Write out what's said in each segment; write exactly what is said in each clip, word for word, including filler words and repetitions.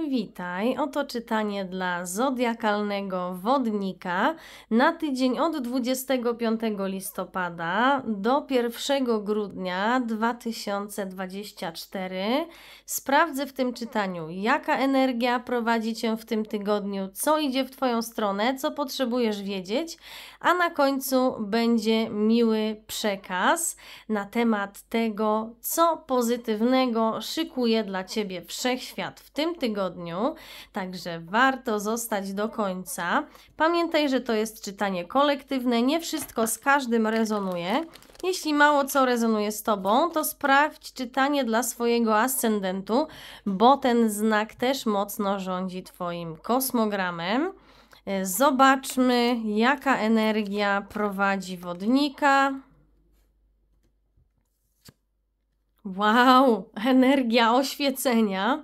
Witaj, oto czytanie dla zodiakalnego wodnika na tydzień od dwudziestego piątego listopada do pierwszego grudnia dwa tysiące dwudziestego czwartego. Sprawdzę w tym czytaniu, jaka energia prowadzi Cię w tym tygodniu, co idzie w Twoją stronę, co potrzebujesz wiedzieć, a na końcu będzie miły przekaz na temat tego, co pozytywnego szykuje dla Ciebie Wszechświat w tym tygodniu. Także warto zostać do końca. Pamiętaj, że to jest czytanie kolektywne, nie wszystko z każdym rezonuje. Jeśli mało co rezonuje z Tobą, to sprawdź czytanie dla swojego ascendentu, bo ten znak też mocno rządzi Twoim kosmogramem. Zobaczmy, jaka energia prowadzi wodnika. Wow, energia oświecenia,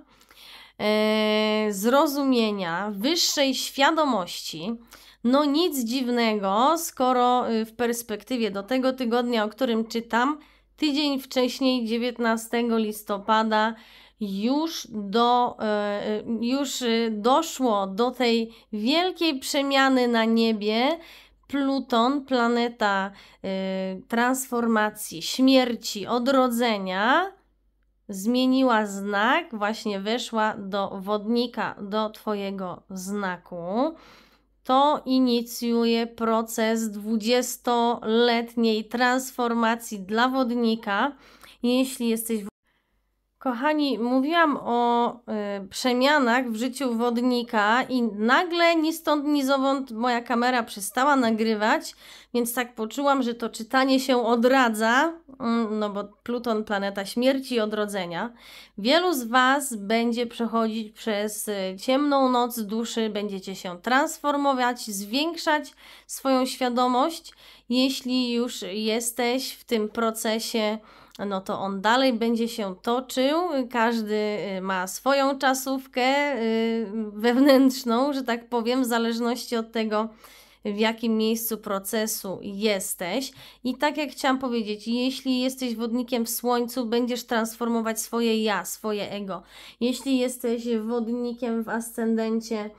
e, zrozumienia, wyższej świadomości. No nic dziwnego, skoro w perspektywie do tego tygodnia, o którym czytam, tydzień wcześniej, dziewiętnastego listopada, już, do, e, już doszło do tej wielkiej przemiany na niebie. Pluton, planeta y, transformacji, śmierci, odrodzenia, zmieniła znak, właśnie weszła do wodnika, do Twojego znaku. To inicjuje proces dwudziestoletniej transformacji dla wodnika. Jeśli jesteś w... Kochani, mówiłam o y, przemianach w życiu wodnika i nagle ni stąd, ni zowąd moja kamera przestała nagrywać, więc tak poczułam, że to czytanie się odradza, no bo Pluton, planeta śmierci i odrodzenia. Wielu z Was będzie przechodzić przez ciemną noc duszy, będziecie się transformować, zwiększać swoją świadomość. Jeśli już jesteś w tym procesie, no to on dalej będzie się toczył. Każdy ma swoją czasówkę wewnętrzną, że tak powiem, w zależności od tego, w jakim miejscu procesu jesteś. I tak jak chciałam powiedzieć, jeśli jesteś wodnikiem w Słońcu, będziesz transformować swoje ja, swoje ego. Jeśli jesteś wodnikiem w ascendencie,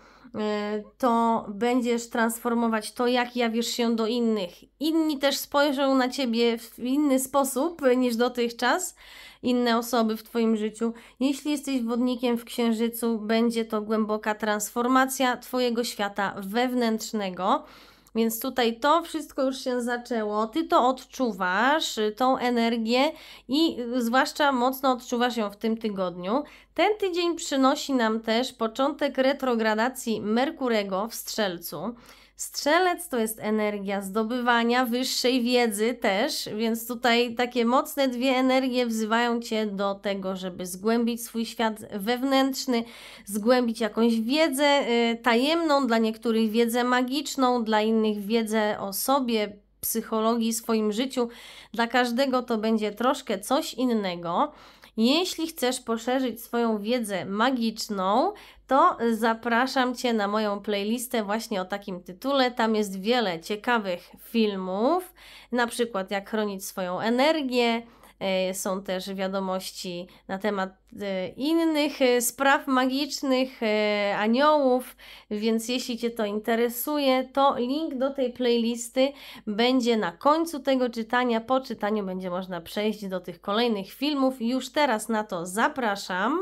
to będziesz transformować to, jak jawisz się do innych. Inni też spojrzą na Ciebie w inny sposób niż dotychczas, inne osoby w Twoim życiu. Jeśli jesteś wodnikiem w Księżycu, będzie to głęboka transformacja Twojego świata wewnętrznego. Więc tutaj to wszystko już się zaczęło, Ty to odczuwasz, tą energię i zwłaszcza mocno odczuwasz ją w tym tygodniu. Ten tydzień przynosi nam też początek retrogradacji Merkurego w Strzelcu. Strzelec to jest energia zdobywania wyższej wiedzy też, więc tutaj takie mocne dwie energie wzywają Cię do tego, żeby zgłębić swój świat wewnętrzny, zgłębić jakąś wiedzę y, tajemną, dla niektórych wiedzę magiczną, dla innych wiedzę o sobie, psychologii, swoim życiu. Dla każdego to będzie troszkę coś innego. Jeśli chcesz poszerzyć swoją wiedzę magiczną, to zapraszam Cię na moją playlistę właśnie o takim tytule. Tam jest wiele ciekawych filmów, na przykład jak chronić swoją energię. Są też wiadomości na temat innych spraw magicznych, aniołów, więc jeśli Cię to interesuje, to link do tej playlisty będzie na końcu tego czytania. Po czytaniu będzie można przejść do tych kolejnych filmów. Już teraz na to zapraszam.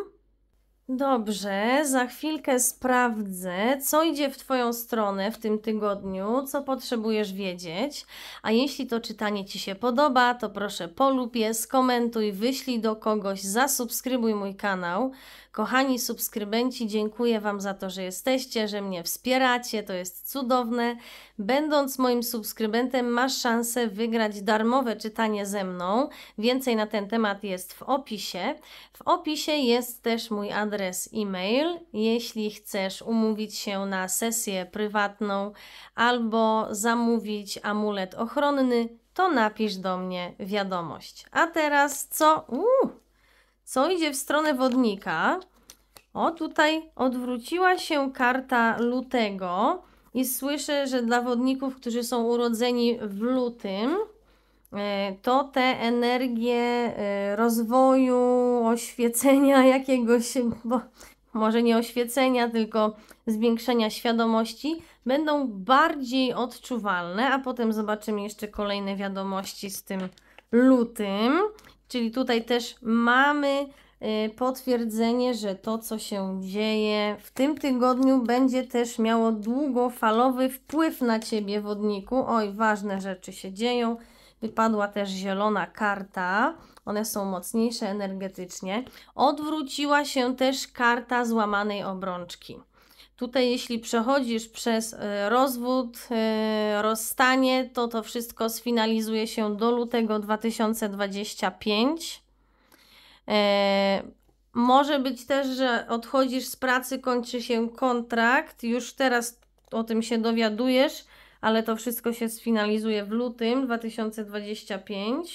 Dobrze, za chwilkę sprawdzę, co idzie w Twoją stronę w tym tygodniu, co potrzebujesz wiedzieć. A jeśli to czytanie Ci się podoba, to proszę polub je, skomentuj, wyślij do kogoś, zasubskrybuj mój kanał. Kochani subskrybenci, dziękuję Wam za to, że jesteście, że mnie wspieracie, to jest cudowne. Będąc moim subskrybentem, masz szansę wygrać darmowe czytanie ze mną. Więcej na ten temat jest w opisie. W opisie jest też mój adres e-mail. Jeśli chcesz umówić się na sesję prywatną albo zamówić amulet ochronny, to napisz do mnie wiadomość. A teraz co? Uuu, co idzie w stronę wodnika? O, tutaj odwróciła się karta lutego i słyszę, że dla wodników, którzy są urodzeni w lutym, to te energie rozwoju, oświecenia jakiegoś, bo może nie oświecenia, tylko zwiększenia świadomości, będą bardziej odczuwalne, a potem zobaczymy jeszcze kolejne wiadomości z tym lutym, czyli tutaj też mamy y, potwierdzenie, że to, co się dzieje w tym tygodniu, będzie też miało długofalowy wpływ na Ciebie, wodniku. Oj, ważne rzeczy się dzieją. Wypadła też zielona karta, one są mocniejsze energetycznie. Odwróciła się też karta złamanej obrączki. Tutaj jeśli przechodzisz przez rozwód, rozstanie, to to wszystko sfinalizuje się do lutego dwa tysiące dwudziestego piątego. Może być też, że odchodzisz z pracy, kończy się kontrakt, już teraz o tym się dowiadujesz, ale to wszystko się sfinalizuje w lutym dwa tysiące dwudziestego piątego.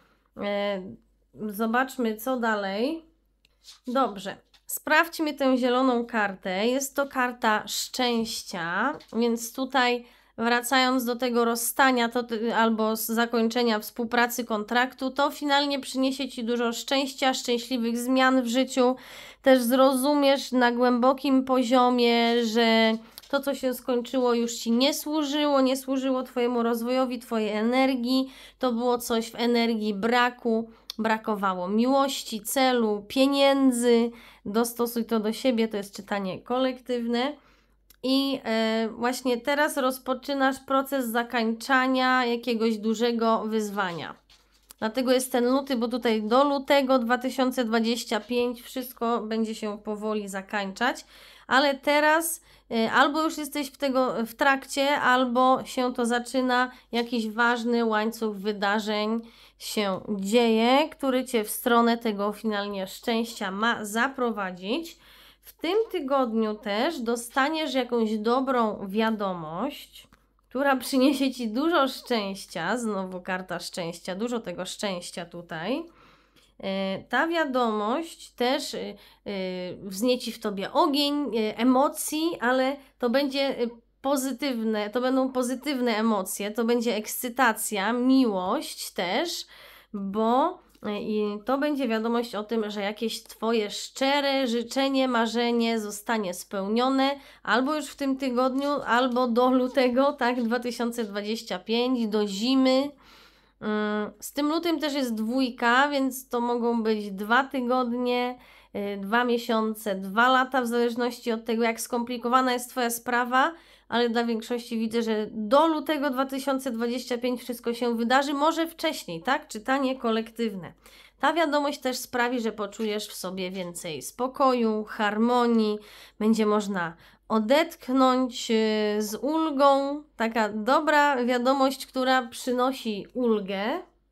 Zobaczmy, co dalej. Dobrze. Sprawdźmy tę zieloną kartę. Jest to karta szczęścia, więc tutaj wracając do tego rozstania to, albo z zakończenia współpracy kontraktu, to finalnie przyniesie Ci dużo szczęścia, szczęśliwych zmian w życiu. Też zrozumiesz na głębokim poziomie, że to, co się skończyło, już Ci nie służyło, nie służyło Twojemu rozwojowi, Twojej energii. To było coś w energii braku. Brakowało miłości, celu, pieniędzy. Dostosuj to do siebie, to jest czytanie kolektywne. I e, właśnie teraz rozpoczynasz proces zakończania jakiegoś dużego wyzwania. Dlatego jest ten luty, bo tutaj do lutego dwa tysiące dwudziestego piątego wszystko będzie się powoli zakończać. Ale teraz y, albo już jesteś w, tego, w trakcie, albo się to zaczyna, jakiś ważny łańcuch wydarzeń się dzieje, który Cię w stronę tego finalnie szczęścia ma zaprowadzić. W tym tygodniu też dostaniesz jakąś dobrą wiadomość, która przyniesie Ci dużo szczęścia, znowu karta szczęścia, dużo tego szczęścia tutaj. Ta wiadomość też wznieci w Tobie ogień emocji, i to będzie pozytywne, to będą pozytywne emocje, to będzie ekscytacja, miłość też, bo i to będzie wiadomość o tym, że jakieś Twoje szczere życzenie, marzenie zostanie spełnione albo już w tym tygodniu, albo do lutego, tak, dwa tysiące dwudziestego piątego, do zimy. Z tym lutym też jest dwójka, więc to mogą być dwa tygodnie, dwa miesiące, dwa lata, w zależności od tego, jak skomplikowana jest Twoja sprawa, ale dla większości widzę, że do lutego dwa tysiące dwudziestego piątego wszystko się wydarzy, może wcześniej, tak? Czytanie kolektywne. Ta wiadomość też sprawi, że poczujesz w sobie więcej spokoju, harmonii, będzie można odetchnąć z ulgą, taka dobra wiadomość, która przynosi ulgę,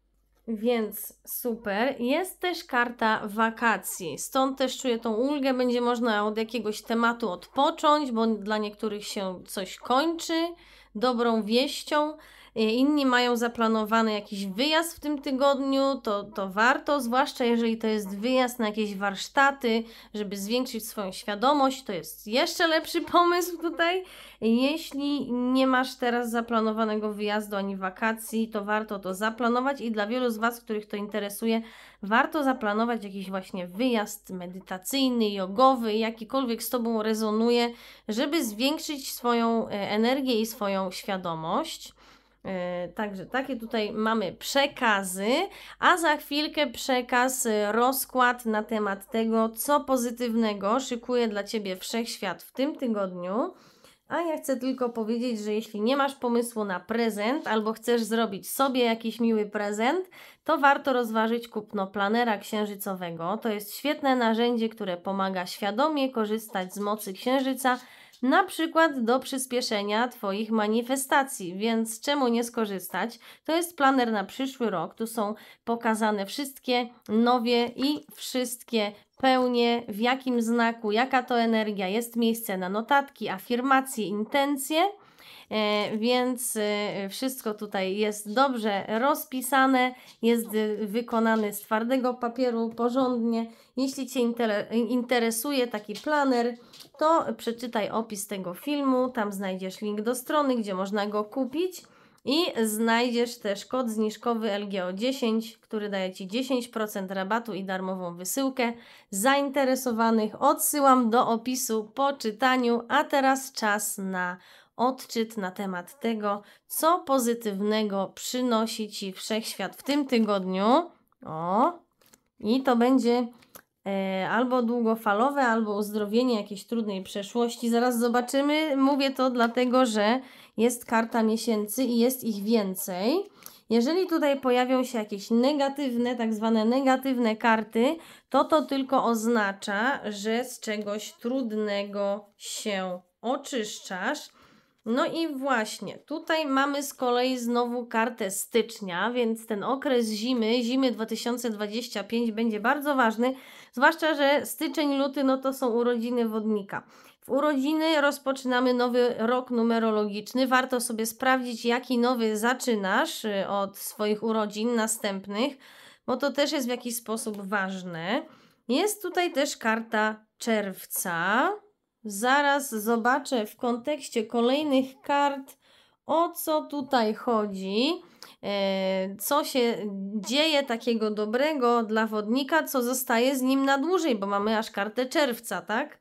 więc super. Jest też karta wakacji, stąd też czuję tą ulgę, będzie można od jakiegoś tematu odpocząć, bo dla niektórych się coś kończy, dobrą wieścią. Inni mają zaplanowany jakiś wyjazd w tym tygodniu, to, to warto, zwłaszcza jeżeli to jest wyjazd na jakieś warsztaty, żeby zwiększyć swoją świadomość, to jest jeszcze lepszy pomysł tutaj. Jeśli nie masz teraz zaplanowanego wyjazdu ani wakacji, to warto to zaplanować i dla wielu z Was, których to interesuje, warto zaplanować jakiś właśnie wyjazd medytacyjny, jogowy, jakikolwiek z Tobą rezonuje, żeby zwiększyć swoją energię i swoją świadomość. Także takie tutaj mamy przekazy, a za chwilkę przekaz, rozkład na temat tego, co pozytywnego szykuje dla Ciebie Wszechświat w tym tygodniu. A ja chcę tylko powiedzieć, że jeśli nie masz pomysłu na prezent albo chcesz zrobić sobie jakiś miły prezent, to warto rozważyć kupno planera księżycowego. To jest świetne narzędzie, które pomaga świadomie korzystać z mocy księżyca, na przykład do przyspieszenia Twoich manifestacji, więc czemu nie skorzystać? To jest planer na przyszły rok, tu są pokazane wszystkie nowie i wszystkie pełnie, w jakim znaku, jaka to energia, jest miejsce na notatki, afirmacje, intencje, e, więc e, wszystko tutaj jest dobrze rozpisane, jest wykonany z twardego papieru porządnie. Jeśli Cię interesuje taki planer, to przeczytaj opis tego filmu, tam znajdziesz link do strony, gdzie można go kupić i znajdziesz też kod zniżkowy L G O dziesięć, który daje Ci dziesięć procent rabatu i darmową wysyłkę. Zainteresowanych odsyłam do opisu po czytaniu, a teraz czas na odczyt na temat tego, co pozytywnego przynosi Ci Wszechświat w tym tygodniu. O, i to będzie e, albo długofalowe, albo uzdrowienie jakiejś trudnej przeszłości. Zaraz zobaczymy. Mówię to dlatego, że jest karta miesięcy i jest ich więcej. Jeżeli tutaj pojawią się jakieś negatywne, tak zwane negatywne karty, to to tylko oznacza, że z czegoś trudnego się oczyszczasz. No i właśnie, tutaj mamy z kolei znowu kartę stycznia, więc ten okres zimy, zimy dwa tysiące dwudziesty piąty będzie bardzo ważny, zwłaszcza, że styczeń, luty, no to są urodziny wodnika. W urodziny rozpoczynamy nowy rok numerologiczny, warto sobie sprawdzić, jaki nowy zaczynasz od swoich urodzin następnych, bo to też jest w jakiś sposób ważne. Jest tutaj też karta czerwca. Zaraz zobaczę w kontekście kolejnych kart, o co tutaj chodzi, e, co się dzieje takiego dobrego dla wodnika, co zostaje z nim na dłużej, bo mamy aż kartę czerwca, tak?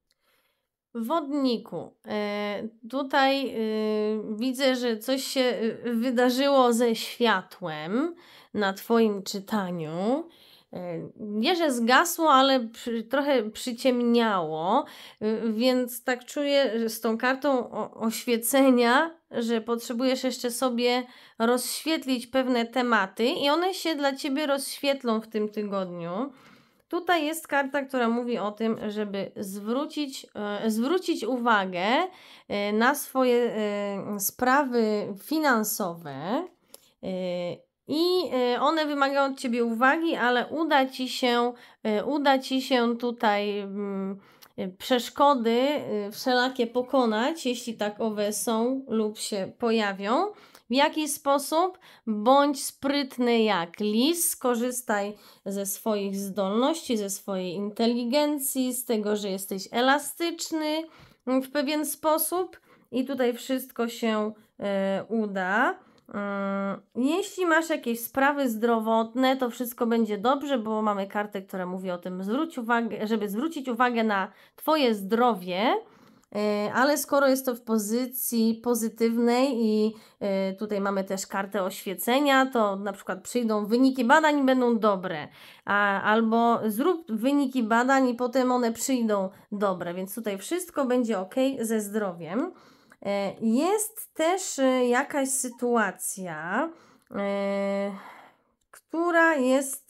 Wodniku, e, tutaj e, widzę, że coś się wydarzyło ze światłem na Twoim czytaniu. Nie, że zgasło, ale przy, trochę przyciemniało, więc tak czuję z tą kartą o, oświecenia, że potrzebujesz jeszcze sobie rozświetlić pewne tematy i one się dla Ciebie rozświetlą w tym tygodniu. Tutaj jest karta, która mówi o tym, żeby zwrócić, e, zwrócić uwagę e, na swoje e, sprawy finansowe. E, I one wymagają od Ciebie uwagi, ale uda Ci się, uda Ci się tutaj mm, przeszkody wszelakie pokonać, jeśli takowe są lub się pojawią. W jaki sposób? Bądź sprytny jak lis, skorzystaj ze swoich zdolności, ze swojej inteligencji, z tego, że jesteś elastyczny w pewien sposób i tutaj wszystko się e, uda. Jeśli masz jakieś sprawy zdrowotne, to wszystko będzie dobrze, bo mamy kartę, która mówi o tym, zwróć uwagę, żeby zwrócić uwagę na Twoje zdrowie, ale skoro jest to w pozycji pozytywnej i tutaj mamy też kartę oświecenia, to na przykład przyjdą wyniki badań i będą dobre, a, albo zrób wyniki badań i potem one przyjdą dobre, więc tutaj wszystko będzie ok ze zdrowiem. Jest też jakaś sytuacja, która jest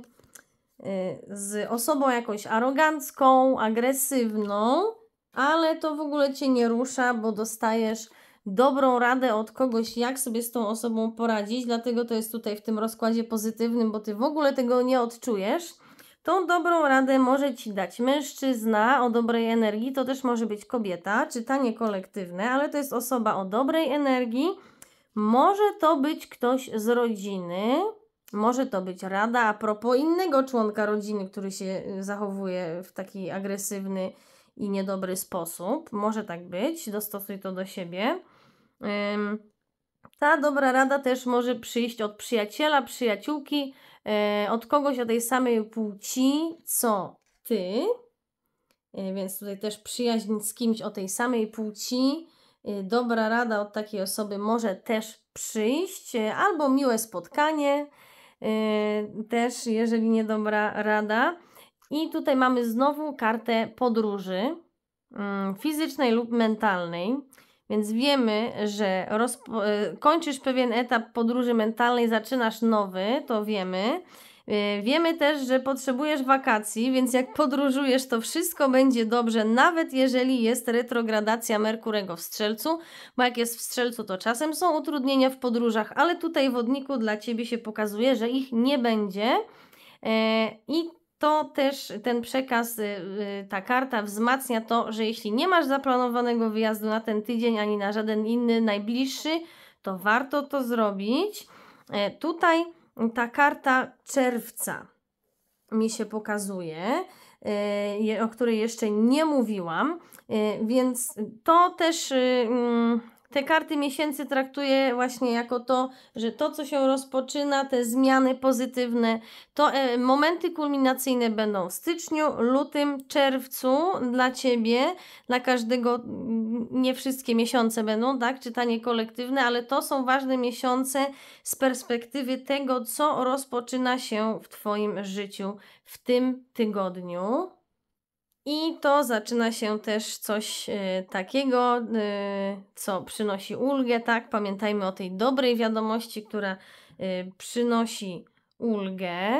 z osobą jakąś arogancką, agresywną, ale to w ogóle Cię nie rusza, bo dostajesz dobrą radę od kogoś, jak sobie z tą osobą poradzić, dlatego to jest tutaj w tym rozkładzie pozytywnym, bo Ty w ogóle tego nie odczujesz. Tą dobrą radę może Ci dać mężczyzna o dobrej energii, to też może być kobieta, czytanie kolektywne, ale to jest osoba o dobrej energii. Może to być ktoś z rodziny, może to być rada a propos innego członka rodziny, który się zachowuje w taki agresywny i niedobry sposób. Może tak być, dostosuj to do siebie. Ym, ta dobra rada też może przyjść od przyjaciela, przyjaciółki, od kogoś o tej samej płci co Ty, więc tutaj też przyjaźń z kimś o tej samej płci, dobra rada od takiej osoby może też przyjść, albo miłe spotkanie, też jeżeli nie dobra rada. I tutaj mamy znowu kartę podróży fizycznej lub mentalnej. Więc wiemy, że kończysz pewien etap podróży mentalnej, zaczynasz nowy, to wiemy. Wiemy też, że potrzebujesz wakacji, więc jak podróżujesz, to wszystko będzie dobrze, nawet jeżeli jest retrogradacja Merkurego w Strzelcu, bo jak jest w Strzelcu, to czasem są utrudnienia w podróżach, ale tutaj wodniku dla Ciebie się pokazuje, że ich nie będzie. I to też ten przekaz, ta karta wzmacnia to, że jeśli nie masz zaplanowanego wyjazdu na ten tydzień, ani na żaden inny najbliższy, to warto to zrobić. Tutaj ta karta czerwca mi się pokazuje, o której jeszcze nie mówiłam, więc to też te karty miesięcy traktuję właśnie jako to, że to, co się rozpoczyna, te zmiany pozytywne, to e, momenty kulminacyjne będą w styczniu, lutym, czerwcu dla Ciebie, dla każdego, mm, nie wszystkie miesiące będą, tak, czytanie kolektywne, ale to są ważne miesiące z perspektywy tego, co rozpoczyna się w Twoim życiu w tym tygodniu. I to zaczyna się też coś y, takiego, y, co przynosi ulgę, tak? Pamiętajmy o tej dobrej wiadomości, która y, przynosi ulgę.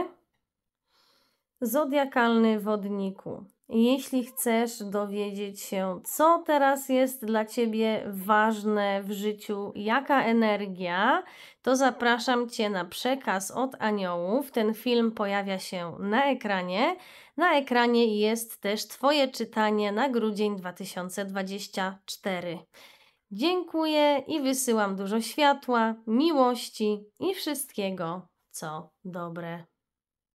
Zodiakalny wodniku. Jeśli chcesz dowiedzieć się, co teraz jest dla Ciebie ważne w życiu, jaka energia, to zapraszam Cię na przekaz od aniołów. Ten film pojawia się na ekranie. Na ekranie jest też Twoje czytanie na grudzień dwa tysiące dwudziesty czwarty. Dziękuję i wysyłam dużo światła, miłości i wszystkiego, co dobre.